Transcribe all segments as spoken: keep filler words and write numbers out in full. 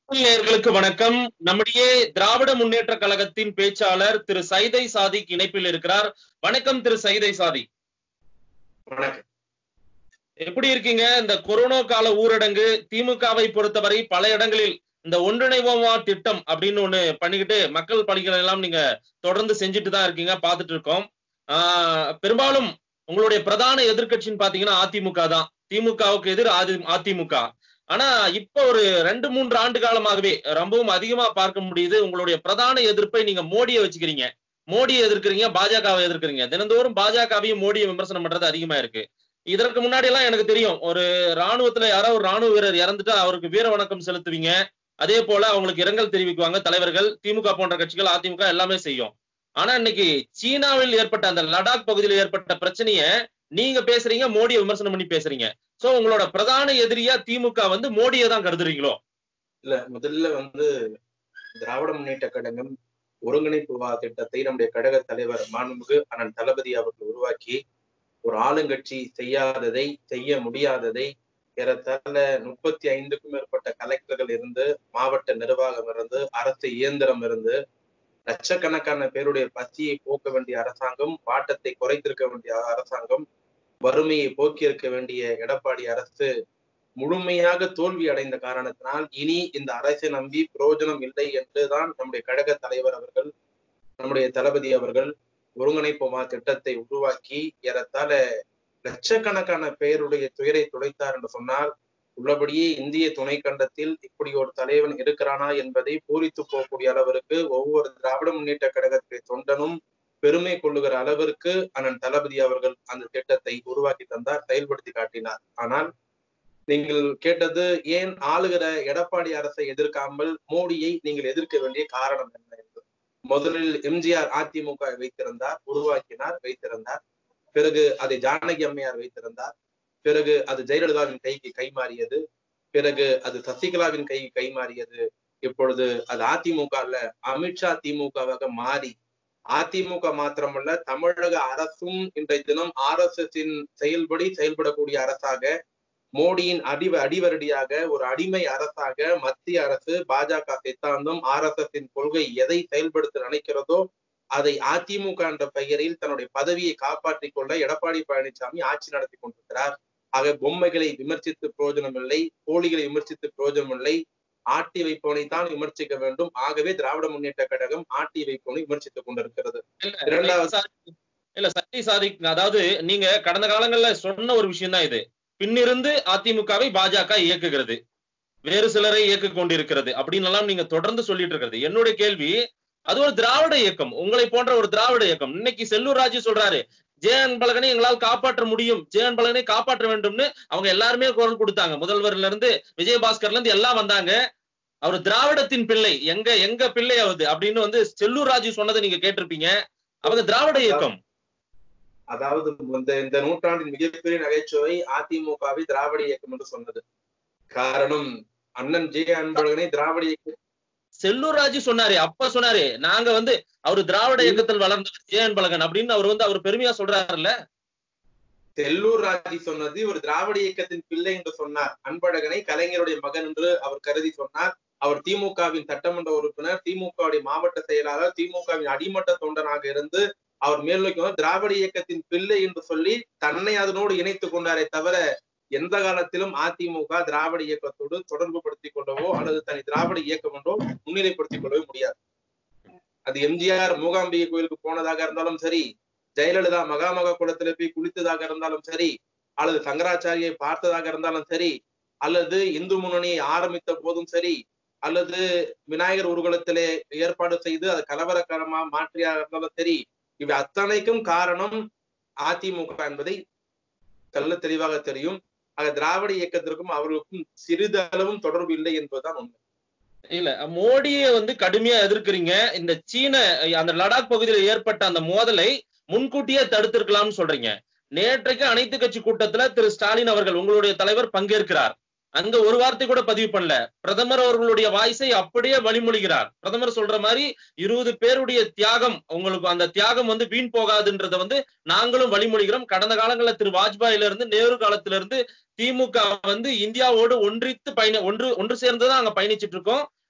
நேயர்களுக்கு வணக்கம். நம்முடைய திராவிட முன்னேற்ற கழகத்தின் பேச்சாளர் திரு சைதை சாதிக் இணைப்பில் இருக்கிறார். வணக்கம் திரு சைதை சாதிக். வணக்கம். எப்படி இருக்கீங்க? இந்த கொரோனா கால ஊரடங்கு திமுகவை பொறுத்தவரை பல இடங்களில் இந்த ஒன்றிணைவோமா திட்டம் அப்படின்னு ஒண்ணு பண்ணிக்கிட்டு மக்கள் பணிகள் எல்லாம் நீங்க தொடர்ந்து செஞ்சுட்டு தான் இருக்கீங்க, பார்த்துட்டு இருக்கோம். ஆஹ் பெரும்பாலும் உங்களுடைய பிரதான எதிர்க்கட்சின்னு பாத்தீங்கன்னா அதிமுக தான். திமுகவுக்கு எதிர் அதிமுக. ஆனா இப்ப ஒரு ரெண்டு மூன்று ஆண்டு காலமாகவே ரொம்பவும் அதிகமா பார்க்க முடியுது உங்களுடைய பிரதான எதிர்ப்பை நீங்க மோடியை வச்சுக்கிறீங்க. மோடியை எதிர்க்கிறீங்க, பாஜகவை எதிர்க்கிறீங்க. தினந்தோறும் பாஜகவையும் மோடியை விமர்சனம் பண்றது அதிகமா இருக்கு. இதற்கு முன்னாடி எல்லாம் எனக்கு தெரியும், ஒரு ராணுவத்துல யாரோ ஒரு ராணுவ வீரர் இறந்துட்டா அவருக்கு வீர வணக்கம் செலுத்துவீங்க. அதே போல அவங்களுக்கு இரங்கல் தெரிவிக்குவாங்க தலைவர்கள். திமுக போன்ற கட்சிகள், அதிமுக எல்லாமே செய்யும். ஆனா இன்னைக்கு சீனாவில் ஏற்பட்ட அந்த லடாக் பகுதியில் ஏற்பட்ட பிரச்சனைய நீங்க பேசுறீங்க, மோடியை விமர்சனம் பண்ணி பேசுறீங்க. சோ உங்களோட பிரதான எதிரியா திமுக வந்து மோடியை தான் கருதுறீங்களோ? இல்ல, முதல்ல வந்து திராவிட முன்னேற்ற கழகம் ஒருங்கிணைப்பு திட்டத்தை நம்முடைய கழக தலைவர் மாண்புமிகு அண்ணன் தளபதி அவர்கள் உருவாக்கி ஒரு ஆளுங்கட்சி செய்யாததை, செய்ய முடியாததை ஏறத்தாழ முப்பத்தி ஐந்துக்கும் மேற்பட்ட கலெக்டர்கள் இருந்து, மாவட்ட நிர்வாகம் இருந்து, அரசு இயந்திரம் இருந்து, லட்சக்கணக்கான பேருடைய பசியை போக்க வேண்டிய அரசாங்கம், வாட்டத்தை குறைத்திருக்க வேண்டிய அரசாங்கம், வறுமையை போக்கியிருக்க வேண்டிய எடப்பாடி அரசு முழுமையாக தோல்வி அடைந்த காரணத்தினால் இனி இந்த அரசை நம்பி பிரயோஜனம் இல்லை என்றுதான் நம்முடைய கழக தலைவர் அவர்கள், நம்முடைய தளபதி அவர்கள் ஒருங்கிணைப்புமா திட்டத்தை உருவாக்கி ஏறத்தாழ லட்சக்கணக்கான பேருடைய துயரை துடைத்தார் என்று சொன்னால், உள்ளபடியே இந்திய துணை கண்டத்தில் இப்படி ஒரு தலைவன் இருக்கிறானா என்பதை பூரித்து போகக்கூடிய அளவிற்கு ஒவ்வொரு திராவிட முன்னேற்ற கழகத்தை தொண்டனும் பெருமை கொள்ளுகிற அளவிற்கு அண்ணன் தளபதி அவர்கள் அந்த திட்டத்தை உருவாக்கி தந்தார், செயல்படுத்தி காட்டினார். ஆனால் நீங்கள் கேட்டது, ஏன் ஆளுகிற எடப்பாடி அரசை எதிர்க்காமல் மோடியை நீங்கள் எதிர்க்க வேண்டிய காரணம் என்ன என்று. முதலில் எம்ஜிஆர் அதிமுக வைத்திருந்தார், உருவாக்கினார், வைத்திருந்தார். பிறகு அதை ஜானகி அம்மையார் வைத்திருந்தார். பிறகு அது ஜெயலலிதாவின் கைக்கு கை மாறியது. பிறகு அது சசிகலாவின் கைக்கு கை மாறியது. இப்பொழுது அது அதிமுக அல்ல, அமித்ஷா திமுகவாக மாறி, அதிமுக மாத்திரமல்ல தமிழக அரசும் இன்றைய தினம் ஆர் எஸ் எஸ் செயல்படி செயல்படக்கூடிய அரசாக, மோடியின் அடி அடிவரடியாக ஒரு அடிமை அரசாக மத்திய அரசு, பாஜக சித்தாந்தம், ஆர் எஸ் எஸ் கொள்கை எதை செயல்படுத்த நினைக்கிறதோ அதை அதிமுக என்ற பெயரில் தன்னுடைய பதவியை காப்பாற்றிக் கொள்ள எடப்பாடி பழனிசாமி ஆட்சி நடத்தி கொண்டிருக்கிறார். ஆக பொம்மைகளை விமர்சித்து பிரயோஜனம் இல்லை, போலிகளை விமர்சித்து பிரயோஜனம் இல்லை, ஆட்டி வைப்பவனை தான் விமர்சிக்க வேண்டும். ஆகவே திராவிட முன்னேற்ற கழகம் ஆட்டி வைப்பவனை விமர்சித்துக் கொண்டிருக்கிறது. இரண்டாவது இல்ல சக்தி சாதிக், அதாவது நீங்க கடந்த காலங்கள்ல சொன்ன ஒரு விஷயம் தான் இது. பின்னிருந்து அதிமுகவை பாஜக இயக்குகிறது, வேறு சிலரை இயக்க கொண்டிருக்கிறது அப்படின்னு எல்லாம் நீங்க தொடர்ந்து சொல்லிட்டு இருக்கிறது. என்னுடைய கேள்வி, அது ஒரு திராவிட இயக்கம், உங்களை போன்ற ஒரு திராவிட இயக்கம். இன்னைக்கு செல்லூர் ராஜு சொல்றாரு, ஜே அன்பழகனை எங்களால் காப்பாற்ற முடியும், ஜே அன்பழகனை காப்பாற்ற வேண்டும்னு அவங்க எல்லாருமே குரல் கொடுத்தாங்க. முதல்வர்ல இருந்து விஜயபாஸ்கர்ல இருந்து எல்லாம் வந்தாங்க. அவர் திராவிடத்தின் பிள்ளை, எங்க எங்க பிள்ளை ஆகுது அப்படின்னு வந்து செல்லூர் ராஜு சொன்னதை நீங்க கேட்டிருப்பீங்க. அவங்க திராவிட இயக்கம். அதாவது இந்த இந்த நூற்றாண்டின் மிகப்பெரிய நகைச்சுவை அதிமுகவை திராவிட இயக்கம் என்று சொன்னது. காரணம், அண்ணன் ஜே அன்பழகனை திராவிட இயக்கம் செல்லூர் ராஜு சொன்னாரு, அப்ப சொன்னாரு, நாங்க வந்து அவரு திராவிட இயக்கத்தில் வளர்ந்தவர் ஜே அன்பழகன் அப்படின்னு அவர் வந்து அவர் பெருமையா சொல்றாருல்ல. செல்லூர் ராஜு சொன்னது ஒரு திராவிட இயக்கத்தின் பிள்ளை என்று சொன்னார். அன்பழகனை கலைஞருடைய மகன் என்று அவர் கருதி சொன்னார். அவர் திமுகவின் சட்டமன்ற உறுப்பினர், திமுகவுடைய மாவட்ட செயலாளர், திமுகவின் அடிமட்ட தொண்டனாக இருந்து அவர் மேல் நோக்கி திராவிட இயக்கத்தின் பிள்ளை என்று சொல்லி தன்னை அதனோடு இணைத்துக் கொண்டாரே தவிர எந்த காலத்திலும் அதிமுக திராவிட இயக்கத்தோடு தொடர்பு படுத்திக் கொள்ளவோ அல்லது தனி திராவிட இயக்கம் என்றோ முன்னிலைப்படுத்திக் கொள்ளவே முடியாது. அது எம்ஜிஆர் மூகாம்பிகை கோயிலுக்கு போனதாக இருந்தாலும் சரி, ஜெயலலிதா மகாமக குளத்திலே போய் குளித்ததாக இருந்தாலும் சரி, அல்லது சங்கராச்சாரியை பார்த்ததாக இருந்தாலும் சரி, அல்லது இந்து முன்னணியை ஆரம்பித்த போதும் சரி, அல்லது விநாயகர் ஊர்வலத்திலே ஏற்பாடு செய்து அது கலவரக்காரமா மாற்றியாக இருந்தாலும் சரி, இவை அத்தனைக்கும் காரணம் அதிமுக என்பதை கள்ள தெளிவாக தெரியும். ஆக திராவிட இயக்கத்திற்கும் அவர்களுக்கும் சிறிதளவும் தொடர்பு இல்லை என்பதுதான் உண்மை. இல்ல, மோடியை வந்து கடுமையா எதிர்க்கிறீங்க. இந்த சீன அந்த லடாக் பகுதியில் ஏற்பட்ட அந்த மோதலை முன்கூட்டியே தடுத்திருக்கலாம்னு சொல்றீங்க. நேற்றைக்கு அனைத்து கட்சி கூட்டத்துல திரு ஸ்டாலின் அவர்கள், உங்களுடைய தலைவர், பங்கேற்கிறார். அங்க ஒரு வார்த்தை கூட பதிவு பண்ணல. பிரதமர் அவர்களுடைய வாய்ஸை அப்படியே வழிமொழிகிறார். பிரதமர் சொல்ற மாதிரி இருபது பேருடைய தியாகம், உங்களுக்கு அந்த தியாகம் வந்து வீண் போகாதுன்றத வந்து நாங்களும் வழிமொழிகிறோம். கடந்த காலங்களில் திரு வாஜ்பாயில இருந்து நேரு காலத்துல இருந்து திமுக வந்து இந்தியாவோடு ஒன்றித்து பயணி ஒன்று ஒன்று சேர்ந்துதான் அங்க பயணிச்சுட்டு இருக்கோம்.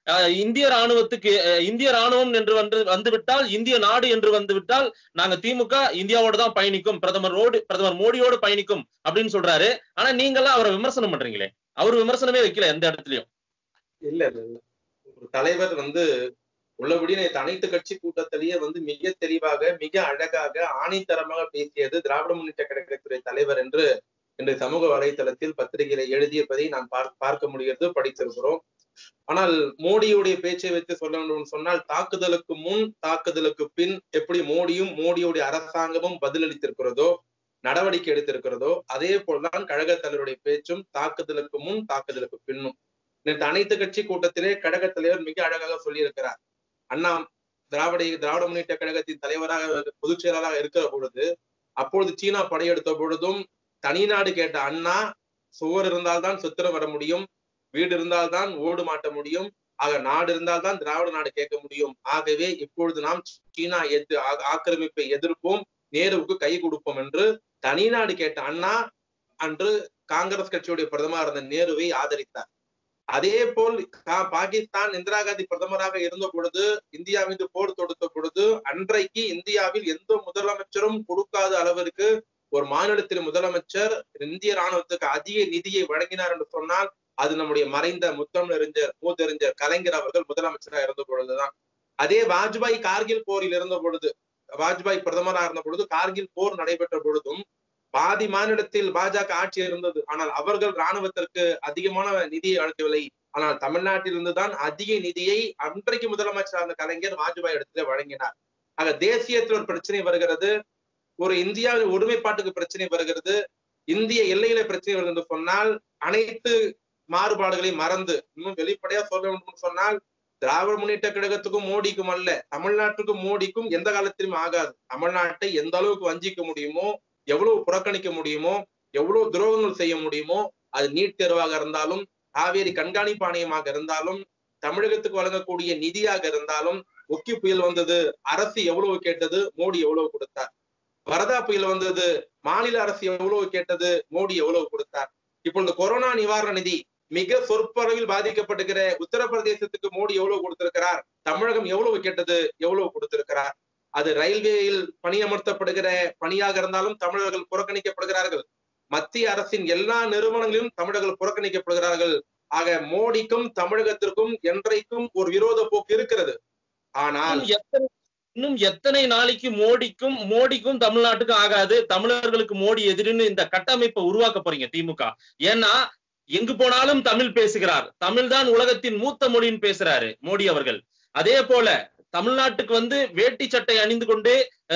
இந்திய ராணுவத்துக்கு இந்திய ராணுவம் என்று வந்து வந்துவிட்டால் இந்திய நாடு என்று வந்துவிட்டால் நாங்க திமுக இந்தியாவோட தான் பயணிக்கும், பிரதமரோடு பிரதமர் மோடியோடு பயணிக்கும் அப்படின்னு சொல்றாரு. ஆனா நீங்கெல்லாம் அவரை விமர்சனம் பண்றீங்களே, அவர் விமர்சனமே வைக்கல எந்த இடத்துலயும். இல்ல இல்ல ஒரு தலைவர் வந்து உள்ளபடி அனைத்து கட்சி கூட்டத்திலேயே வந்து மிக தெளிவாக மிக அழகாக ஆணைத்தரமாக பேசியது திராவிட முன்னேற்ற கழகத்துறை தலைவர் என்று இன்று சமூக வலைதளத்தில் பத்திரிகையில எழுதியிருப்பதை நாம் பார்க்க முடிகிறது, படித்திருக்கிறோம். ஆனால் மோடியுடைய பேச்சை வைத்து சொல்ல வேண்டும் சொன்னால், தாக்குதலுக்கு முன் தாக்குதலுக்கு பின் எப்படி மோடியும் மோடியுடைய அரசாங்கமும் பதிலளித்திருக்கிறதோ, நடவடிக்கை எடுத்திருக்கிறதோ, அதே போல்தான் கழக தலைவருடைய பேச்சும் தாக்குதலுக்கு முன் தாக்குதலுக்கு பின்னும். நேற்று அனைத்து கட்சி கூட்டத்திலே கழக தலைவர் மிக அழகாக சொல்லியிருக்கிறார். அண்ணா திராவிட திராவிட முன்னேற்ற கழகத்தின் தலைவராக பொதுச் செயலாளராக இருக்கிற பொழுது, அப்பொழுது சீனா படையெடுத்த பொழுதும் தனிநாடு கேட்ட அண்ணா, சுவர் இருந்தால்தான் சுத்திரம் வர முடியும், வீடு இருந்தால்தான் ஓடு மாட்ட முடியும், ஆக நாடு இருந்தால்தான் திராவிட நாடு கேட்க முடியும். ஆகவே இப்பொழுது நாம் சீனா எது ஆக்கிரமிப்பை எதிர்ப்போம், நேருவுக்கு கை கொடுப்போம் என்று தனிநாடு கேட்ட அண்ணா அன்று காங்கிரஸ் கட்சியுடைய பிரதமர் இருந்த நேருவை ஆதரித்தார். அதே போல் பாகிஸ்தான் இந்திரா காந்தி பிரதமராக இருந்த பொழுது இந்தியா மீது போர் தொடுத்த பொழுது அன்றைக்கு இந்தியாவில் எந்த முதலமைச்சரும் கொடுக்காத அளவிற்கு ஒரு மாநிலத்தின் முதலமைச்சர் இந்திய ராணுவத்துக்கு அதிக நிதியை வழங்கினார் என்று சொன்னால் அது நம்முடைய மறைந்த முத்தமிழறிஞர் மூத்தறிஞர் கலைஞர் அவர்கள் முதலமைச்சராக இருந்த பொழுதுதான். அதே வாஜ்பாய் கார்கில் போரில் இருந்த பொழுது, வாஜ்பாய் பிரதமராக இருந்த பொழுது கார்கில் போர் நடைபெற்ற பொழுதும் பாதி மாநிலத்தில் பாஜக ஆட்சி இருந்தது. ஆனால் அவர்கள் ராணுவத்திற்கு அதிகமான நிதியை அளிக்கவில்லை. ஆனால் தமிழ்நாட்டில் இருந்துதான் அதிக நிதியை அன்றைக்கு முதலமைச்சர் அந்த கலைஞர் வாஜ்பாய் இடத்துல வழங்கினார். ஆக தேசியத்தில் ஒரு பிரச்சனை வருகிறது, ஒரு இந்தியாவின் ஒருமைப்பாட்டுக்கு பிரச்சனை வருகிறது, இந்திய எல்லையில பிரச்சனை வருகிறது என்று சொன்னால் அனைத்து மாறுபாடுகளை மறந்து இன்னும் வெளிப்படையா சொல்ல வேண்டும் சொன்னால் திராவிட முன்னேற்ற கழகத்துக்கும் மோடிக்கும் அல்ல, தமிழ்நாட்டுக்கும் மோடிக்கும் எந்த காலத்திலும் ஆகாது. தமிழ்நாட்டை எந்த அளவுக்கு வஞ்சிக்க முடியுமோ, எவ்வளவு புறக்கணிக்க முடியுமோ, எவ்வளவு துரோகங்கள் செய்ய முடியுமோ, அது நீட் தேர்வாக இருந்தாலும், காவேரி கண்காணிப்பு ஆணையமாக இருந்தாலும், தமிழகத்துக்கு வழங்கக்கூடிய நிதியாக இருந்தாலும், ஒக்கி புயல் வந்தது அரசு எவ்வளவு கேட்டது, மோடி எவ்வளவு கொடுத்தார். வரதா புயல் வந்தது மாநில அரசு எவ்வளவு கேட்டது, மோடி எவ்வளவு கொடுத்தார். இப்பொழுது கொரோனா நிவாரண நிதி மிக சொற்பளவில் பாதிக்கப்பட்டிருக்கிற உத்தரப்பிரதேசத்துக்கு மோடி எவ்வளவு கொடுத்திருக்கிறார், தமிழகம் எவ்வளவு கேட்டது, எவ்வளவு கொடுத்திருக்கிறார். அது ரயில்வேயில் பணியமர்த்தப்படுகிற பணியாக இருந்தாலும் தமிழர்கள் புறக்கணிக்கப்படுகிறார்கள். மத்திய அரசின் எல்லா நிறுவனங்களிலும் தமிழர்கள் புறக்கணிக்கப்படுகிறார்கள். ஆக மோடிக்கும் தமிழகத்திற்கும் என்றைக்கும் ஒரு விரோத போக்கு இருக்கிறது. ஆனால் இன்னும் எத்தனை நாளைக்கு மோடிக்கும் மோடிக்கும் தமிழ்நாட்டுக்கும் ஆகாது, தமிழர்களுக்கு மோடி எதிரின்னு இந்த கட்டமைப்பை உருவாக்க போறீங்க திமுக? ஏன்னா எங்கு போனாலும் தமிழ் பேசுகிறார், தமிழ் தான் உலகத்தின் மூத்த மொழின்னு பேசுறாரு மோடி அவர்கள். அதே போல தமிழ்நாட்டுக்கு வந்து வேட்டி சட்டை அணிந்து கொண்டு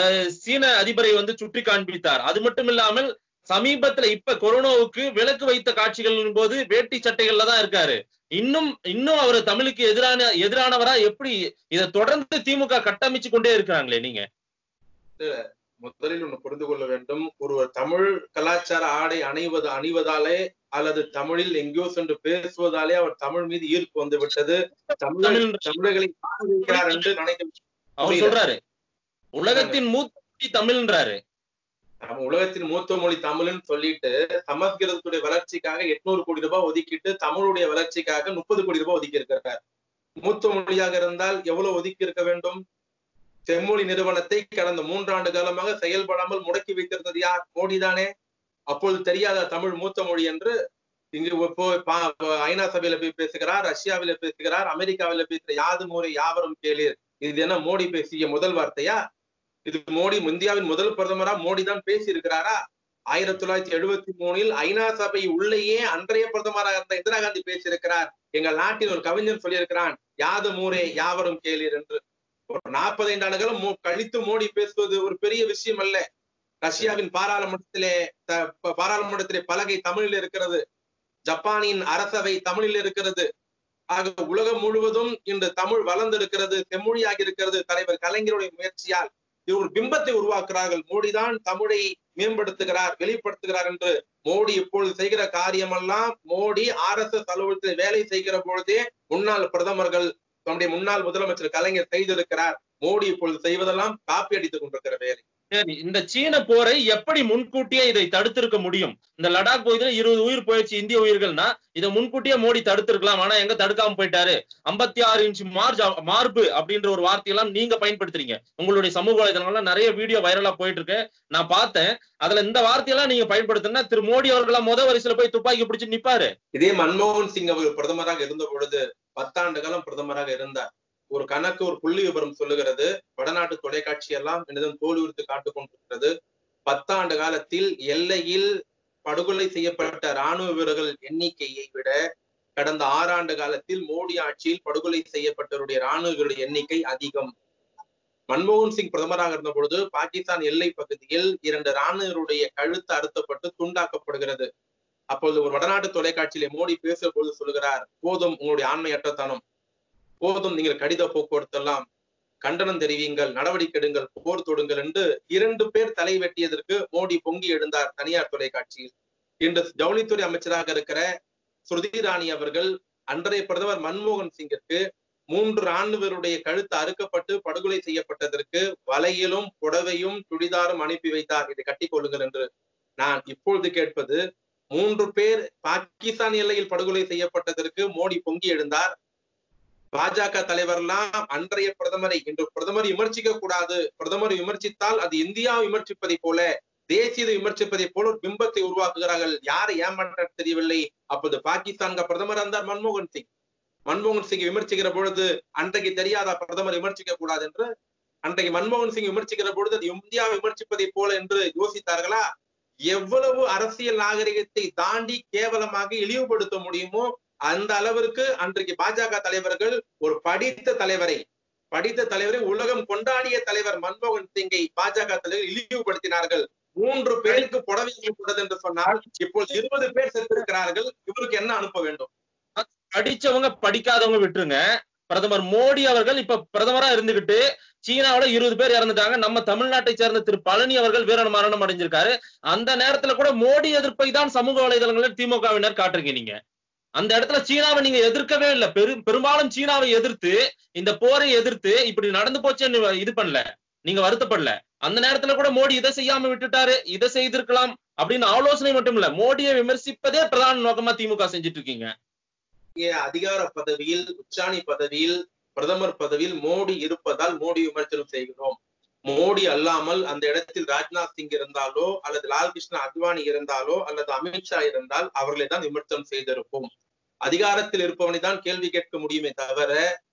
சீன அதிபரை வந்து சுற்றி காண்பித்தார். அது மட்டும் இல்லாமல் சமீபத்துல இப்ப கொரோனாவுக்கு விலக்கு வைத்த காட்சிகளின் போது வேட்டி சட்டைகள்ல தான் இருக்காரு. இன்னும் இன்னும் அவர் தமிழுக்கு எதிரான எதிரானவரா எப்படி இதை தொடர்ந்து திமுக கட்டமைச்சு கொண்டே இருக்கிறாங்களே? நீங்க முதலில் ஒண்ணு புரிந்து கொள்ள வேண்டும், ஒருவர் தமிழ் கலாச்சார ஆடை அணிவது அணிவதாலே அல்லது தமிழில் எங்கேயோ சென்று பேசுவதாலே அவர் தமிழ் மீது ஈர்ப்பு வந்து விட்டது, தமிழ் தமிழர்களை பாடுகிறார் என்று நினைக்க அவர் சொல்றாரு. உலகத்தின் மூத்த மொழி தமிழ்ன்றாரு. நம்ம உலகத்தின் மூத்த மொழி தமிழ்னு சொல்லிட்டு சமஸ்கிருதத்துடைய வளர்ச்சிக்காக எட்நூறு கோடி ரூபாய் ஒதுக்கிட்டு தமிழுடைய வளர்ச்சிக்காக முப்பது கோடி ரூபாய் ஒதுக்கி இருக்கிறார். மூத்த மொழியாக இருந்தால் எவ்வளவு ஒதுக்கி இருக்க வேண்டும்? செம்மொழி நிறுவனத்தை கடந்த மூன்றாண்டு காலமாக செயல்படாமல் முடக்கி வைத்திருந்தது யார்? மோடி தானே. அப்பொழுது தெரியாத தமிழ் மூத்த மொழி என்று இங்கு ஐநா சபையில போய் பேசுகிறார், ரஷ்யாவில பேசுகிறார், அமெரிக்காவில பேசுகிற யாது முறை யாவரும் கேளீர். இது என்ன மோடி பேசிய முதல் வார்த்தையா? இது மோடி இந்தியாவின் முதல் பிரதமரா மோடி தான் பேசி இருக்கிறாரா? ஆயிரத்தி தொள்ளாயிரத்தி எழுபத்தி மூணில் ஐநா சபை உள்ளேயே அன்றைய பிரதமராக இருந்த இந்திரா காந்தி பேசியிருக்கிறார். எங்கள் நாட்டில் ஒரு கவிஞன் சொல்லியிருக்கிறான், யாது மூரே யாவரும் கேளீர் என்று. ஒரு நாற்பது ஐந்து ஆண்டுகளும் கழித்து மோடி பேசுவது ஒரு பெரிய விஷயம் அல்ல. ரஷ்யாவின் பாராளுமன்றத்திலே பாராளுமன்றத்திலே பலகை தமிழில் இருக்கிறது, ஜப்பானின் அரசவை தமிழில் இருக்கிறது. ஆக உலகம் முழுவதும் இன்று தமிழ் வளர்ந்திருக்கிறது, செம்மொழியாகி இருக்கிறது. தலைவர் கலைஞருடைய முயற்சியால் இது ஒரு பிம்பத்தை உருவாக்குறார்கள். மோடிதான் தமிழை மேம்படுத்துகிறார், வெளிப்படுத்துகிறார் என்று. மோடி இப்பொழுது செய்கிற காரியமெல்லாம் மோடி ஆர் எஸ் எஸ் அலுவலகத்தில் வேலை செய்கிற பொழுதே முன்னாள் பிரதமர்கள், நம்முடைய முன்னாள் முதலமைச்சர் கலைஞர் செய்திருக்கிறார். மோடி இப்பொழுது செய்வதெல்லாம் காப்பி அடித்துக் கொண்டிருக்கிற வேலை. சரி, இந்த சீன போரை எப்படி முன்கூட்டியே இதை தடுத்திருக்க முடியும்? இந்த லடாக் பகுதியில இருபது உயிர் போயிடுச்சு, இந்திய உயிர்கள்னா இதை முன்கூட்டியே மோடி தடுத்திருக்கலாம். ஆனா எங்க தடுக்காம போயிட்டாரு. ஐம்பத்தி ஆறு இன்ச் மார்ஜ் மார்பு அப்படின்ற ஒரு வார்த்தையெல்லாம் நீங்க பயன்படுத்துறீங்க. உங்களுடைய சமூக வலைதளங்கள்ல நிறைய வீடியோ வைரலா போயிட்டு இருக்கு, நான் பார்த்தேன். அதுல இந்த வார்த்தையெல்லாம் நீங்க பயன்படுத்தினா திரு மோடி அவர்களா முத வரிசையில போய் துப்பாக்கி பிடிச்சு நிப்பாரு. இதே மன்மோகன் சிங் அவர் பிரதமராக இருந்த பொழுது பத்தாண்டு காலம் பிரதமராக இருந்தார். ஒரு கணக்கு, ஒரு புள்ளி விவரம் சொல்லுகிறது. வடநாட்டு தொலைக்காட்சி எல்லாம் என்னிடம் தோல் உரித்து காட்டுக் கொண்டிருக்கிறது. பத்தாண்டு காலத்தில் எல்லையில் படுகொலை செய்யப்பட்ட ராணுவ வீரர்கள் எண்ணிக்கையை விட கடந்த ஆறாண்டு காலத்தில் மோடி ஆட்சியில் படுகொலை செய்யப்பட்டவருடைய ராணுவர்களுடைய எண்ணிக்கை அதிகம். மன்மோகன் சிங் பிரதமராக இருந்த பொழுது பாகிஸ்தான் எல்லை பகுதியில் இரண்டு ராணுவருடைய கழுத்து அறுத்தப்பட்டு துண்டாக்கப்படுகிறது. அப்பொழுது ஒரு வடநாட்டு தொலைக்காட்சியிலே மோடி பேசுற பொழுது சொல்லுகிறார், போதும் உங்களுடைய ஆண்மையற்றத்தனம், போதும் நீங்கள் கடித போக்குவரத்து எல்லாம், கண்டனம் தெரிவியுங்கள், நடவடிக்கை எடுங்கள், போர் தொடுங்கள் என்று இரண்டு பேர் தலை வெட்டியதற்கு மோடி பொங்கி எழுந்தார் தனியார் தொலைக்காட்சியில். இன்று ஜவுளித்துறை அமைச்சராக இருக்கிற ஸ்மிருதி இரானி அவர்கள் அன்றைய பிரதமர் மன்மோகன் சிங்கிற்கு மூன்று ராணுவருடைய கழுத்து அறுக்கப்பட்டு படுகொலை செய்யப்பட்டதற்கு வலையிலும் புடவையும் சுடிதாரும் அனுப்பி வைத்தார், இதை கட்டிக் கொள்ளுங்கள் என்று. நான் இப்பொழுது கேட்பது, மூன்று பேர் பாகிஸ்தான் எல்லையில் படுகொலை செய்யப்பட்டதற்கு மோடி பொங்கி எழுந்தார். பாஜக தலைவர்லாம் அன்றைய பிரதமரை, இன்று பிரதமர் விமர்சிக்க கூடாது, பிரதமர் விமர்சித்தால் அது இந்தியா விமர்சிப்பதை போல, தேசிய விமர்சிப்பதை போல ஒரு பிம்பத்தை உருவாக்குகிறார்கள். யாரை ஏமாற்ற தெரியவில்லை. அப்போது பாகிஸ்தான் பிரதமர் இருந்தார் மன்மோகன் சிங். மன்மோகன் சிங் விமர்சிக்கிற பொழுது அன்றைக்கு தெரியாத பிரதமர் விமர்சிக்க கூடாது என்று, அன்றைக்கு மன்மோகன் சிங் விமர்சிக்கிற பொழுது அது இந்தியா விமர்சிப்பதை போல என்று யோசித்தார்களா? எவ்வளவு அரசியல் நாகரிகத்தை தாண்டி கேவலமாக இழிவுபடுத்த முடியுமோ அந்த அளவிற்கு அன்றைக்கு பாஜக தலைவர்கள் ஒரு படித்த தலைவரை படித்த தலைவரை உலகம் கொண்டாடிய தலைவர் மன்மோகன் சிங்கை பாஜக தலைவர் இழிவுபடுத்தினார்கள். மூன்று பேருக்கு புடவை கொடுத்தது என்று சொன்னால் இப்போது இருபது பேர் சென்றிருக்கிறார்கள். இவருக்கு என்ன அனுப்ப வேண்டும்? படிச்சவங்க படிக்காதவங்க விட்டுருங்க. பிரதமர் மோடி அவர்கள் இப்ப பிரதமரா இருந்துகிட்டு சீனாவில இருபது பேர் இறந்துட்டாங்க. நம்ம தமிழ்நாட்டை சேர்ந்த திரு பழனி அவர்கள் வீர மரணம் அடைஞ்சிருக்காரு. அந்த நேரத்துல கூட மோடி எதிர்ப்பை தான் சமூக வலைதளங்களில் திமுகவினர் காட்டுறீங்க. நீங்க அந்த இடத்துல சீனாவை நீங்க எதிர்க்கவே இல்லை. பெரும் பெரும்பாலும் சீனாவை எதிர்த்து, இந்த போரை எதிர்த்து இப்படி நடந்து போச்சுன்னு இது பண்ணல, நீங்க வருத்தப்படல. அந்த நேரத்துல கூட மோடி இதை செய்யாம விட்டுட்டாரு, இதை செய்திருக்கலாம் அப்படின்னு ஆலோசனை மட்டும் இல்ல, மோடியை விமர்சிப்பதே பிரதான நோக்கமா திமுக செஞ்சுட்டு இருக்கீங்க. அதிகார பதவியில், உச்சாணி பதவியில், பிரதமர் பதவியில் மோடி இருப்பதால் மோடி விமர்சனம் செய்கிறோம். மோடி அல்லாமல் அந்த இடத்தில் ராஜ்நாத் சிங் இருந்தாலோ அல்லது லால்கிருஷ்ண அத்வானி இருந்தாலோ அல்லது அமித்ஷா இருந்தால் அவர்களை தான் விமர்சனம் செய்திருப்போம். அதிகாரத்தில் இருப்பவனை தான் கேள்வி கேட்க முடியுமே தவிர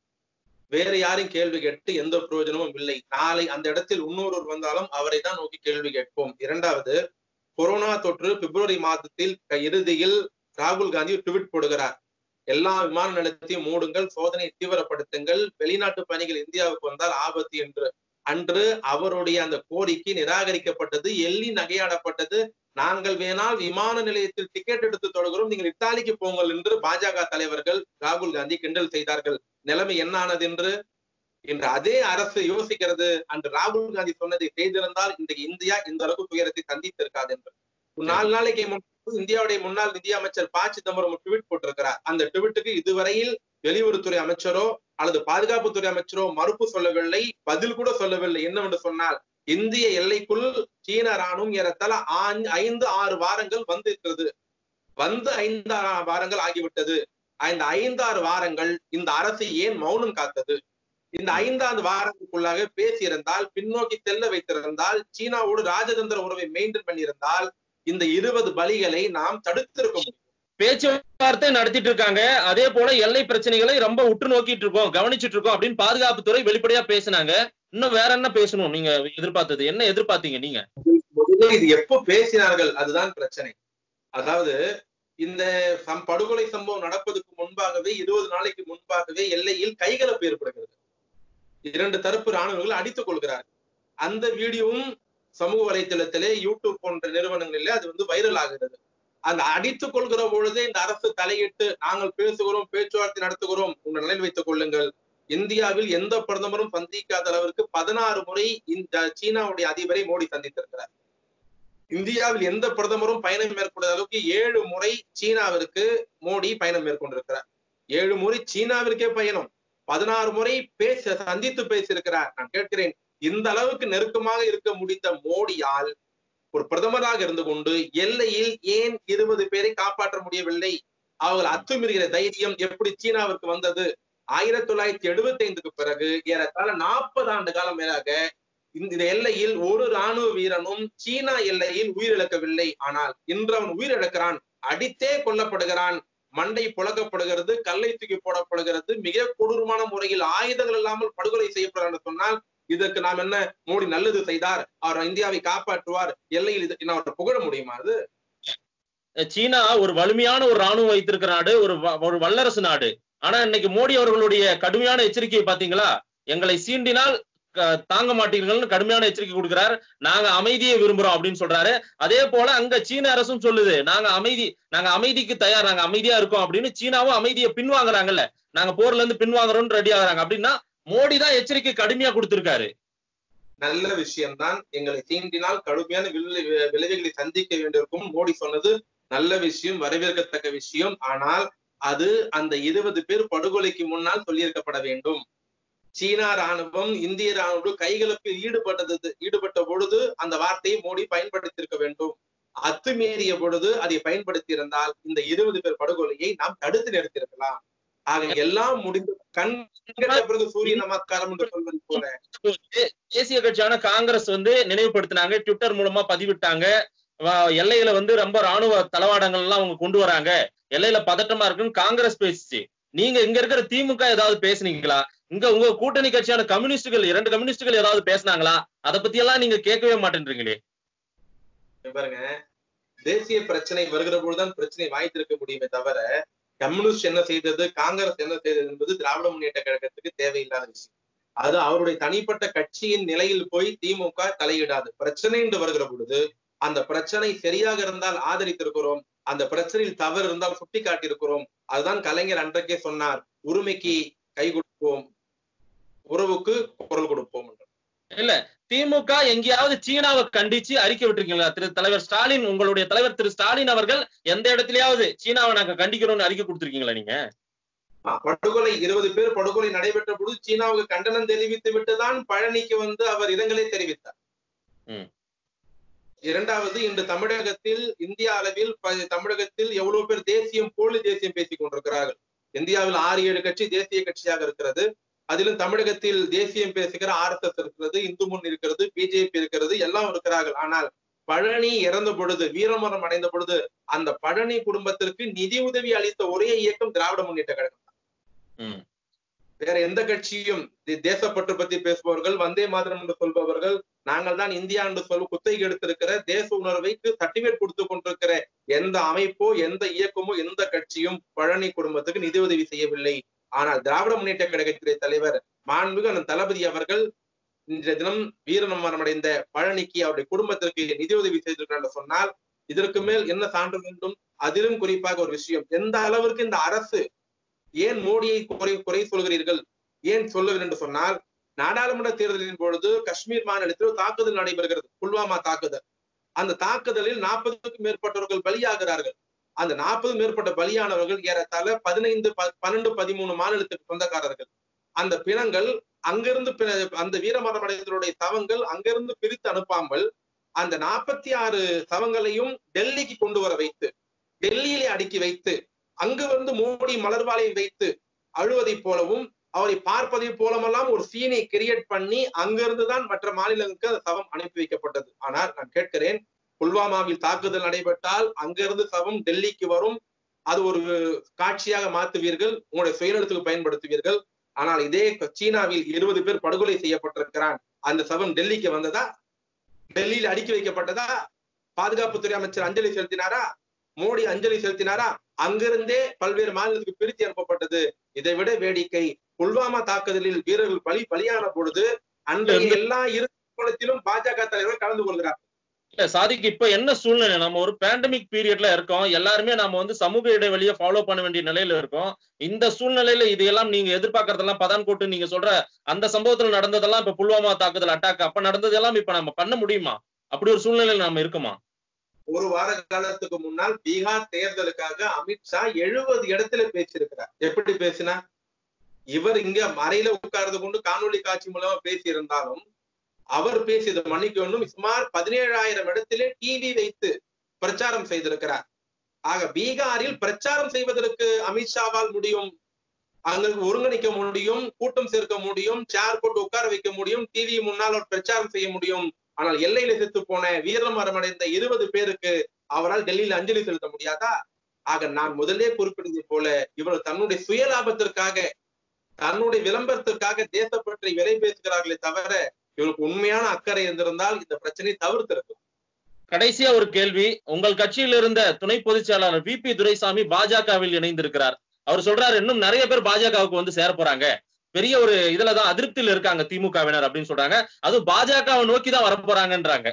வேற யாரும் கேள்வி கேட்டு எந்த பிரயோஜனமும் இல்லை. நாளை அந்த இடத்தில் இன்னொருவர் வந்தாலும் அவரை தான் நோக்கி கேள்வி கேட்போம். இரண்டாவது, கொரோனா தொற்று பிப்ரவரி மாதத்தில் இறுதியில் ராகுல் காந்தி ட்வீட் போடுகிறார், எல்லா விமான நிலையத்தையும் மூடுங்கள், சோதனையை தீவிரப்படுத்துங்கள், வெளிநாட்டு பயணிகள் இந்தியாவுக்கு வந்தால் ஆபத்து என்று. அன்று அவருடைய அந்த கோரிக்கை நிராகரிக்கப்பட்டது, எள்ளி நகையாடப்பட்டது. நாங்கள் வேணால் விமான நிலையத்தில் டிக்கெட் எடுத்து தொடர்கிறோம், நீங்கள் இத்தாலிக்கு போங்கள் என்று பாஜக தலைவர்கள் ராகுல் காந்தி கிண்டல் செய்தார்கள். நிலைமை என்ன ஆனது என்று இன்று அதே அரசு யோசிக்கிறது. அன்று ராகுல் காந்தி சொன்னதை செய்திருந்தால் இன்றைக்கு இந்தியா இந்த அளவுக்கு துயரத்தை சந்தித்திருக்காது என்று. நாலு நாளைக்கு முன்பு இந்தியாவுடைய முன்னாள் நிதியமைச்சர் ப சிதம்பரம் ட்வீட் போட்டிருக்கிறார். அந்த ட்வீட்டுக்கு இதுவரையில் வெளியுறவுத்துறை அமைச்சரோ அல்லது பாதுகாப்புத்துறை அமைச்சரோ மறுப்பு சொல்லவில்லை, பதில் கூட சொல்லவில்லை. என்னவென்று சொன்னால், இந்திய எல்லைக்குள் சீன ராணுவம் ஏறத்தாழ ஐந்து ஆறு வாரங்கள் வந்து இருக்கிறது, வந்து ஐந்து வாரங்கள் ஆகிவிட்டது. இந்த ஐந்து ஆறு வாரங்கள் இந்த அரசு ஏன் மௌனம் காத்தது? இந்த ஐந்தாவது வாரங்களுக்குள்ளாக பேசியிருந்தால், பின்னோக்கி செல்ல வைத்திருந்தால், சீனாவோடு ராஜதந்திர உறவை மெயின்டைன் பண்ணியிருந்தால் இந்த இருபது பலிகளை நாம் தடுத்திருக்க முடியும். பேச்சுவார்த்தை நடத்திட்டு இருக்காங்க. அதே போல எல்லை பிரச்சனைகளை ரொம்ப உற்று நோக்கிட்டு இருக்கோம், கவனிச்சுட்டு இருக்கோம் அப்படின்னு பாதுகாப்புத்துறை வெளிப்படையா பேசினாங்க. இன்னும் வேற என்ன பேசணும்? நீங்க எதிர்பார்த்தது என்ன எதிர்பார்த்தீங்க நீங்க? இது எப்போ பேசினார்கள் அதுதான் பிரச்சனை. அதாவது இந்த படுகொலை சம்பவம் நடப்பதற்கு முன்பாகவே இருபது நாளைக்கு முன்பாகவே எல்லையில் கைகலப்பு ஏற்படுகிறது. இரண்டு தரப்பு ராணுவங்கள் அடித்துக் கொள்கிறார்கள். அந்த வீடியோவும் சமூக வலைதளத்திலே, யூடியூப் போன்ற நிறுவனங்களிலே அது வந்து வைரல் ஆகிறது. அந்த அடித்துக் கொள்கிற பொழுதே இந்த அரசு தலையிட்டு, நாங்கள் பேசுகிறோம், பேச்சுவார்த்தை நடத்துகிறோம், உங்கள் நிலையில் வைத்துக் கொள்ளுங்கள். இந்தியாவில் எந்த பிரதமரும் சந்திக்காத அளவிற்கு பதினாறு முறை இந்த சீனாவுடைய அதிபரை மோடி சந்தித்திருக்கிறார். இந்தியாவில் எந்த பிரதமரும் பயணம் மேற்கொண்ட அளவுக்கு ஏழு முறை சீனாவிற்கு மோடி பயணம் மேற்கொண்டிருக்கிறார். ஏழு முறை சீனாவிற்கே பயணம், பதினாறு முறை பேச சந்தித்து பேசியிருக்கிறார். நான் கேட்கிறேன், இந்த அளவுக்கு நெருக்கமாக இருக்க முடிந்த மோடியால் ஒரு பிரதமராக இருந்து கொண்டு எல்லையில் ஏன் இருபது பேரை காப்பாற்ற முடியவில்லை? அவர்கள் அத்துமீறுகிற தைரியம் எப்படி சீனாவிற்கு வந்தது? ஆயிரத்தி தொள்ளாயிரத்தி எழுபத்தி ஐந்துக்கு பிறகு ஏறத்தாழ நாற்பது ஆண்டு காலம் மேலாக இந்த எல்லையில் ஒரு ராணுவ வீரனும் சீனா எல்லையில் உயிரிழக்கவில்லை. ஆனால் இன்று அவன் உயிரிழக்கிறான், அடித்தே கொல்லப்படுகிறான், மண்டை புழக்கப்படுகிறது, கல்லை தூக்கி போடப்படுகிறது, மிக கொடூரமான முறையில் ஆயுதங்கள் இல்லாமல் படுகொலை செய்யப்படுகிறார் சொன்னால் இதற்கு நாம் என்ன மோடி நல்லது செய்தார், அவர் இந்தியாவை காப்பாற்றுவார், எல்லையில் இது அவர் புகழ முடியுமா? அது சீனா ஒரு வலிமையான ஒரு ராணுவம் வைத்திருக்கிற நாடு, ஒரு ஒரு வல்லரசு நாடு. ஆனா இன்னைக்கு மோடி அவர்களுடைய கடுமையான எச்சரிக்கையை பாத்தீங்களா? எங்களை சீண்டினால் தாங்க மாட்டீர்கள்னு கடுமையான எச்சரிக்கை கொடுக்கிறார். நாங்க அமைதியை விரும்புறோம் அப்படின்னு சொல்றாரு. அதே போல அங்க சீன அரசும் சொல்லுது, நாங்க அமைதி நாங்க அமைதிக்கு தயார், நாங்க அமைதியா இருக்கோம் அப்படின்னு. சீனாவும் அமைதியை பின்வாங்குறாங்கல்ல, நாங்க போர்ல இருந்து பின்வாங்குறோம்னு ரெடி ஆகுறாங்க. அப்படின்னா மோடி தான் எச்சரிக்கை கடுமையா கொடுத்திருக்காரு. நல்ல விஷயம்தான். எங்களை தீண்டினால் கடுமையான விளைவுகளை சந்திக்க வேண்டியிருக்கும் மோடி சொன்னது நல்ல விஷயம், வரவேற்கத்தக்க விஷயம். ஆனால் அது அந்த இருபது பேர் படுகொலைக்கு முன்னால் சொல்லியிருக்கப்பட வேண்டும். சீனா ராணுவம் இந்திய ராணுவம் கைகலப்பில் ஈடுபட்டது ஈடுபட்ட பொழுது அந்த வார்த்தையை மோடி பயன்படுத்தியிருக்க வேண்டும். அத்துமீறிய பொழுது அதை பயன்படுத்தி இருந்தால் இந்த இருபது பேர் படுகொலையை நாம் தடுத்து நிறுத்தியிருக்கலாம். ஆக எல்லாம் முடிந்து கண் பிறகு சூரிய நமஸ்காரம் என்று சொல்வது போல தேசிய கட்சியான காங்கிரஸ் வந்து நினைவுபடுத்தினாங்க, ட்விட்டர் மூலமா பதிவிட்டாங்க. எல்லையில வந்து ரொம்ப ராணுவ தளவாடங்கள் எல்லாம் அவங்க கொண்டு வராங்க, எல்லையில பதட்டமா இருக்குன்னு காங்கிரஸ் பேசிச்சு. நீங்க இங்க இருக்கிற திமுக ஏதாவது பேசுனீங்களா? இங்க உங்க கூட்டணி கட்சியான கம்யூனிஸ்டுகள் இரண்டு கம்யூனிஸ்டுகள் ஏதாவது பேசினாங்களா? அதை பத்தி எல்லாம் நீங்க கேட்கவே மாட்டேன்றீங்களே. பாருங்க, தேசிய பிரச்சனை வருகிற பொழுதுதான் பிரச்சனை வாய்த்திருக்க முடியுமே தவிர கம்யூனிஸ்ட் என்ன செய்தது, காங்கிரஸ் என்ன செய்தது என்பது திராவிட முன்னேற்ற கழகத்துக்கு தேவையில்லாத விஷயம். அது அவருடைய தனிப்பட்ட கட்சியின் நிலையில் போய் திமுக தலையிடாது. பிரச்சனை என்று வருகிற பொழுது அந்த பிரச்சனை சரியாக இருந்தால் ஆதரித்திருக்கிறோம், அந்த பிரச்சனையில் தவறு இருந்தால் சுட்டி காட்டியிருக்கிறோம். அதுதான் கலைஞர் அன்றைக்கே சொன்னார், உரிமைக்கு கை கொடுப்போம், உறவுக்கு குரல் கொடுப்போம் என்று. இல்ல, திமுக எங்கேயாவது சீனாவை கண்டிச்சு அறிக்கை விட்டுருக்கீங்களா? திரு தலைவர் ஸ்டாலின், உங்களுடைய தலைவர் திரு ஸ்டாலின் அவர்கள் எந்த இடத்துலயாவது சீனாவை நாங்க கண்டிக்கிறோம்னு அறிக்கை கொடுத்திருக்கீங்களா நீங்க? படுகொலை இருபது பேர் படுகொலை நடைபெற்ற பொழுது சீனாவுக்கு கண்டனம் தெரிவித்து விட்டுதான் பழனிக்கு வந்து அவர் இரங்கலை தெரிவித்தார். இரண்டாவது, இன்று தமிழகத்தில் இந்திய அளவில் தமிழகத்தில் எவ்வளவு பேர் தேசியம் போலி தேசியம் பேசிக் கொண்டிருக்கிறார்கள். இந்தியாவில் ஆறு ஏழு கட்சி தேசிய கட்சியாக இருக்கிறது. அதிலும் தமிழகத்தில் தேசியம் பேசுகிற ஆர் எஸ் எஸ் இருக்கிறது, இந்து முன் இருக்கிறது, பிஜேபி இருக்கிறது, எல்லாம் இருக்கிறார்கள். ஆனால் பழனி இறந்த பொழுது, வீரமரணம் அடைந்த பொழுது அந்த பழனி குடும்பத்திற்கு நிதி உதவி அளித்த ஒரே இயக்கம் திராவிட முன்னேற்ற கழகம் தான். வேற எந்த கட்சியும் தேசப்பற்று பத்தி பேசுபவர்கள், வந்தே மாதரம் என்று சொல்பவர்கள், நாங்கள் தான் இந்தியா என்று சொல் குத்தகை எடுத்திருக்கிற தேச உணர்வைக்கு சர்டிபிகேட் கொடுத்து கொண்டிருக்கிற எந்த அமைப்போ எந்த இயக்கமோ எந்த கட்சியும் பழனி குடும்பத்துக்கு நிதி உதவி செய்யவில்லை. ஆனால் திராவிட முன்னேற்ற கழகத்துறை தலைவர் மாண்புமிகு அண்ணன் தளபதி அவர்கள் இன்றைய தினம் வீரமரணம் அடைந்த பழனிக்கு அவருடைய குடும்பத்திற்கு நிதி உதவி செய்திருக்கிறார் சொன்னால் இதற்கு மேல் என்ன சான்று வேண்டும்? அதிலும் குறிப்பாக ஒரு விஷயம், எந்த அளவிற்கு இந்த அரசு ஏன் மோடியை குறை குறை சொல்கிறீர்கள், ஏன் சொல்லவில்லை என்று சொன்னால், நாடாளுமன்ற தேர்தலின் பொழுது காஷ்மீர் மாநிலத்தில் தாக்குதல் நடைபெறுகிறது, புல்வாமா தாக்குதல். அந்த தாக்குதலில் நாற்பதுக்கும் மேற்பட்டவர்கள் பலியாகிறார்கள். அந்த நாற்பது மேற்பட்ட பலியானவர்கள் ஏறத்தாழ பதினைந்து பன்னெண்டு பதிமூணு மாநிலத்துக்கு சொந்தக்காரர்கள். அந்த பிணங்கள் அங்கிருந்து அந்த வீரமரணம் அடைந்தவருடைய சவங்கள் அங்கிருந்து பிரித்து அனுப்பாமல் அந்த நாற்பத்தி ஆறு சவங்களையும் டெல்லிக்கு கொண்டு வர வைத்து, டெல்லியிலே அடுக்கி வைத்து, அங்கு வந்து மோடி மலர்வாளையை வைத்து அழுவதை போலவும் அவரை பார்ப்பதை போலமெல்லாம் ஒரு சீனை கிரியேட் பண்ணி அங்கிருந்துதான் மற்ற மாநிலங்களுக்கு அந்த சவம் அனுப்பி வைக்கப்பட்டது. ஆனால் நான் கேட்கிறேன், புல்வாமாவில் தாக்குதல் நடைபெற்றால் அங்கிருந்து சவம் டெல்லிக்கு வரும், அது ஒரு காட்சியாக மாற்றுவீர்கள், உங்களுடைய சுயநலத்துக்கு பயன்படுத்துவீர்கள். ஆனால் இதே சீனாவில் இருபது பேர் படுகொலை செய்யப்பட்டிருக்கிறான், அந்த சவம் டெல்லிக்கு வந்ததா? டெல்லியில் அடுக்கி வைக்கப்பட்டதா? பாதுகாப்புத்துறை அமைச்சர் அஞ்சலி செலுத்தினாரா? மோடி அஞ்சலி செலுத்தினாரா? அங்கிருந்தே பல்வேறு மாநிலத்துக்கு பிரித்து அனுப்பப்பட்டது. இதை விட வேடிக்கை, புல்வாமா தாக்குதலில் வீரர்கள் பலி பலியான பொழுது அன்றைய எல்லா இரு பாஜக தலைவர்கள் கலந்து கொள்கிறார். இல்ல சாதிக்கு இப்ப என்ன சூழ்நிலை, நம்ம ஒரு பேண்டமிக் பீரியட்ல இருக்கோம், எல்லாருமே நம்ம வந்து சமூக இடைவெளியை ஃபாலோ பண்ண வேண்டிய நிலையில இருக்கோம். இந்த சூழ்நிலையில இதெல்லாம் நீங்க எதிர்பார்க்கறதெல்லாம் பதான்கோட்டு நீங்க சொல்ற அந்த சம்பவத்துல நடந்ததெல்லாம் இப்ப புல்வாமா தாக்குதல் அட்டாக் அப்ப நடந்ததெல்லாம் இப்ப நம்ம பண்ண முடியுமா? அப்படி ஒரு சூழ்நிலையில நாம இருக்குமா? ஒரு வார காலத்துக்கு முன்னால் பீகார் தேர்தலுக்காக அமித்ஷா எழுபது இடத்துல பேசியிருக்கிறார். எப்படி பேசினா, இவர் இங்க மறையில உட்கார்ந்து கொண்டு காணொலி காட்சி மூலமா பேசி இருந்தாலும் அவர் பேசியது மன்னிக்க வேண்டும் சுமார் பதினேழாயிரம் இடத்திலே டிவி வைத்து பிரச்சாரம் செய்திருக்கிறார். ஆக பீகாரில் பிரச்சாரம் செய்வதற்கு அமித்ஷாவால் முடியும், அங்க ஒருங்கிணைக்க முடியும், கூட்டம் சேர்க்க முடியும், சேர் போட்டு உட்கார வைக்க முடியும், டிவி முன்னால் ஒரு பிரச்சாரம் செய்ய முடியும். ஆனால் எல்லையில செத்து போன வீரமரமடைந்த இருபது பேருக்கு அவரால் டெல்லியில அஞ்சலி செலுத்த முடியாதா? ஆக நான் முதலே குறிப்பிட்டது போல இவர் தன்னுடைய சுய லாபத்திற்காக தன்னுடைய விளம்பரத்திற்காக தேசப்பற்றி விலை பேசுகிறார்களே தவிர இவருக்கு உண்மையான அக்கறை இருந்திருந்தால் இந்த பிரச்சனையை தவிர்த்திருக்கும். கடைசியா ஒரு கேள்வி, உங்கள் கட்சியில் இருந்த துணை பொதுச் செயலாளர் வி பி துரைசாமி பாஜகவில் இணைந்திருக்கிறார். அவர் சொல்றாரு இன்னும் நிறைய பேர் பாஜகவுக்கு வந்து சேர போறாங்க, பெரிய ஒரு இதுலதான் அதிருப்தியில் இருக்காங்க திமுகவினர் அப்படின்னு சொல்றாங்க. அது பாஜகவை நோக்கிதான் வர போறாங்கன்றாங்க.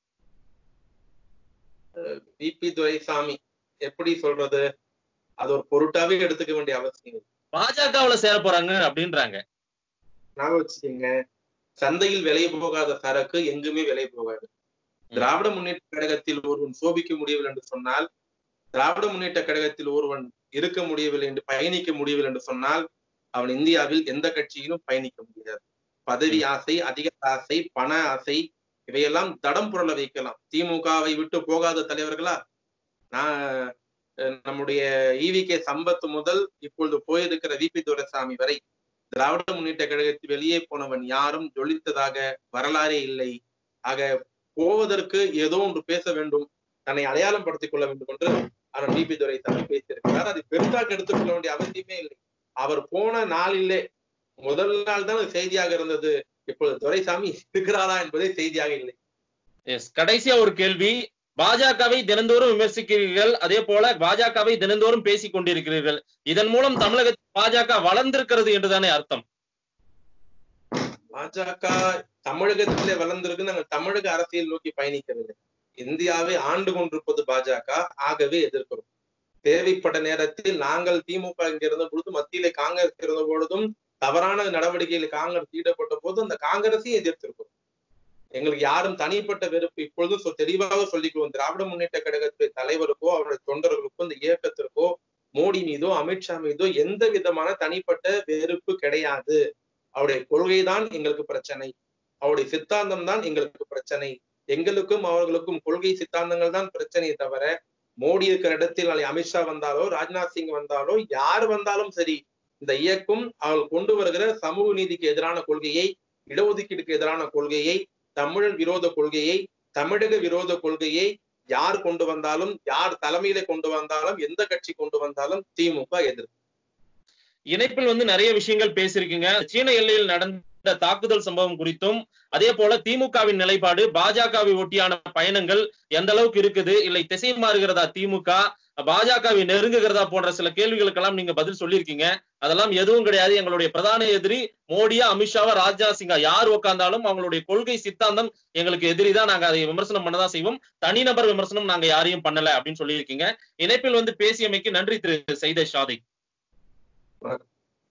வி பி துரைசாமி எப்படி சொல்றது, அது ஒரு பொருட்டாவே எடுத்துக்க வேண்டிய அவசியம். பாஜகவுல சேர போறாங்க அப்படின்றாங்க. நான் வச்சுக்கீங்க, சந்தையில் விலை போகாத சரக்கு எங்குமே விலை போகாது. திராவிட முன்னேற்ற கழகத்தில் ஒருவன் சோபிக்க முடியவில்லை என்று சொன்னால், திராவிட முன்னேற்ற கழகத்தில் ஒருவன் இருக்க முடியவில்லை என்று பயணிக்க முடியவில்லை என்று சொன்னால் அவன் இந்தியாவில் எந்த கட்சியிலும் பயணிக்க முடியாது. பதவி ஆசை, அதிக ஆசை, பண ஆசை இவையெல்லாம் தடம் புரள வைக்கலாம். திமுகவை விட்டு போகாத தலைவர்களா? நான் நம்முடைய ஈவி கே சம்பத் முதல் இப்பொழுது போயிருக்கிற வி பி துரைசாமி வரை திராவிட முன்னேற்ற கழகத்தில் வெளியே போனவன் யாரும் ஜொலித்ததாக வரலாறே இல்லை. ஆக போவதற்கு ஏதோ ஒன்று பேச வேண்டும், தன்னை அடையாளம் படுத்திக் கொள்ள வேண்டும் என்று ஆனால் வி பி துரைசாமி பேசியிருக்கிறார். அது பெருசாக எடுத்துக்கொள்ள வேண்டிய அவசியமே இல்லை. அவர் போன நாளிலே முதல் நாள் தான் செய்தியாக இருந்தது. இப்பொழுது துரைசாமி இருக்கிறாரா என்பதே செய்தியாக இல்லை. எஸ், கடைசியா ஒரு கேள்வி, பாஜகவை தினந்தோறும் விமர்சிக்கிறீர்கள், அதே போல பாஜகவை தினந்தோறும் பேசிக் கொண்டிருக்கிறீர்கள். இதன் மூலம் தமிழகத்தில் பாஜக வளர்ந்திருக்கிறது என்றுதானே அர்த்தம்? பாஜக தமிழகத்திலே வளர்ந்திருக்கு. நாங்கள் தமிழக அரசியல் நோக்கி பயணிக்கிறது. இந்தியாவை ஆண்டு கொண்டிருப்பது பாஜக, ஆகவே எதிர்க்கிறோம். தேவைப்பட்ட நேரத்தில் நாங்கள் திமுக இங்க இருந்த பொழுது, மத்தியிலே காங்கிரஸ் இருந்த பொழுதும் தவறான நடவடிக்கையில் காங்கிரஸ் ஈடுபட்ட போது அந்த காங்கிரஸையும் எதிர்த்திருக்கிறோம். எங்களுக்கு யாரும் தனிப்பட்ட வெறுப்பு இப்பொழுதும் தெளிவாக சொல்லிக்குவோம். திராவிட முன்னேற்ற கழகத்துடைய தலைவருக்கோ அவருடைய தொண்டர்களுக்கோ இந்த இயக்கத்திற்கோ மோடி மீதோ அமித்ஷா மீதோ எந்த விதமான தனிப்பட்ட வெறுப்பு கிடையாது. அவருடைய கொள்கைதான் எங்களுக்கு பிரச்சனை, அவருடைய சித்தாந்தம் தான் எங்களுக்கு பிரச்சனை. எங்களுக்கும் அவர்களுக்கும் கொள்கை சித்தாந்தங்கள் தான் பிரச்சனையை தவிர மோடி இருக்கிற இடத்தில் நாளை அமித்ஷா வந்தாலோ ராஜ்நாத் சிங் வந்தாலோ யார் வந்தாலும் சரி, இந்த இயக்கம் அவர்கள் கொண்டு வருகிற சமூக நீதிக்கு எதிரான கொள்கையை, இடஒதுக்கீடுக்கு எதிரான கொள்கையை, தமிழ் விரோத கொள்கையை, தமிழக விரோத கொள்கையை யார் கொண்டு வந்தாலும், யார் தலைமையில கொண்டு வந்தாலும், எந்த கட்சி கொண்டு வந்தாலும் திமுக எதிர்ப்பு. இணைப்பில் வந்து நிறைய விஷயங்கள் பேசியிருக்கீங்க. சீன எல்லையில் நடந்த தாக்குதல் சம்பவம் குறித்தும், அதே போல திமுகவின் நிலைப்பாடு, பாஜகவை ஒட்டியான பயணங்கள் எந்த அளவுக்கு இருக்குது, இல்லை திசை மாறுகிறதா திமுக, பாஜகவை நெருங்குகிறதா போன்ற சில கேள்விகளுக்கெல்லாம் நீங்க பதில் சொல்லியிருக்கீங்க. அதெல்லாம் எதுவும் கிடையாது. எங்களுடைய பிரதான எதிரி மோடியா அமித்ஷாவா ராஜ்நாத் சிங்கா யார் உட்கார்ந்தாலும் அவங்களுடைய கொள்கை சித்தாந்தம் எங்களுக்கு எதிரி தான், நாங்க அதை விமர்சனம் பண்ணதான் செய்வோம், தனிநபர் விமர்சனம் நாங்க யாரையும் பண்ணல அப்படின்னு சொல்லியிருக்கீங்க. இணைப்பில் வந்து பேசியமைக்கு நன்றி திரு சையத் ஷாதிக்.